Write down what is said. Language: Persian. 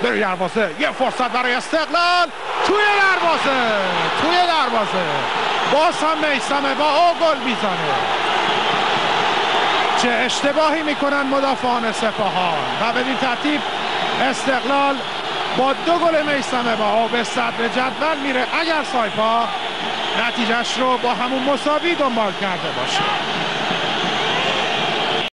بروی دروازه، یه فرصت برای استقلال توی دروازه باز هم میثم بها گل میزنه. چه اشتباهی میکنن مدافعان سپاهان و بدین ترتیب استقلال با 2 گل میثم بها به صدر جدول میره، اگر سایپا نتیجهش رو با همون مساوی دنبال کرده باشه.